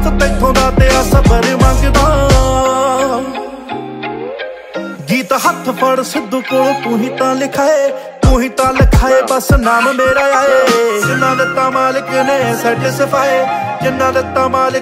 तैथों दा ते आ सबर मंगदा। गीत हथ फड़ सिद्धू कोल तू ही तां लिखाए, तू ही तां लिखाए बस नाम मेरा आए। जिन्ना दिता मालिक ने सैटिस्फाई, जिन्ना दिता मालिक